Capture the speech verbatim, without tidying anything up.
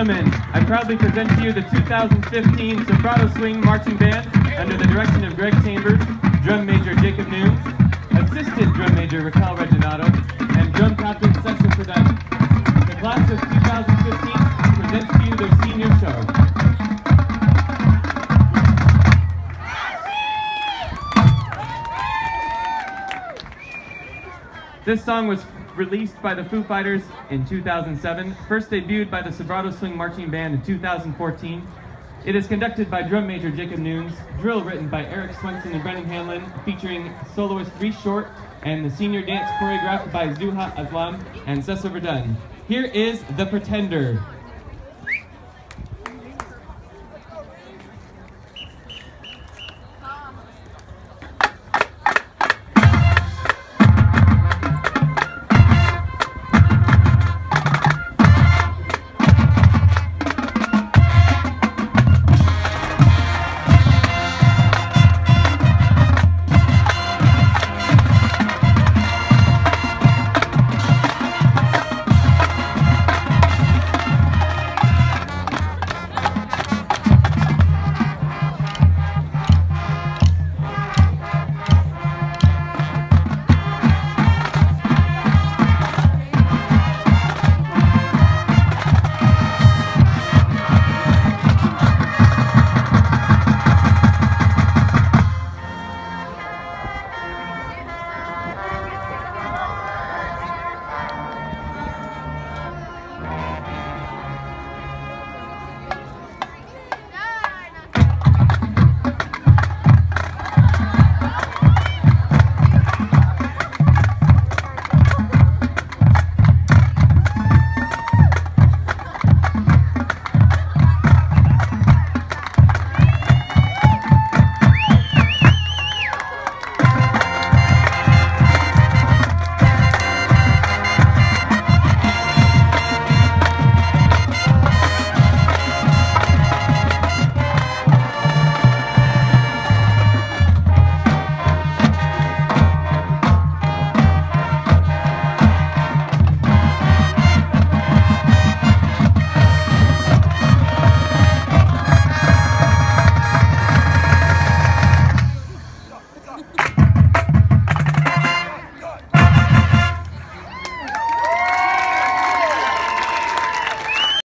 gentlemen, I proudly present to you the two thousand fifteen Sobrato Swing Marching Band under the direction of Greg Chambers, Drum Major Jacob Nunes, Assistant Drum Major Raquel Reginato, and Drum Captain Cecil Fredette. The class of two thousand fifteen presents to you their senior show. This song was released by the Foo Fighters in two thousand seven, first debuted by the Sobrato Swing Marching Band in two thousand fourteen. It is conducted by Drum Major Jacob Nunes, drill written by Eric Swenson and Brennan Hanlon, featuring soloist Reese Short, and the senior dance choreographed by Zuha Aslam and Cecil Verdun. Here is The Pretender.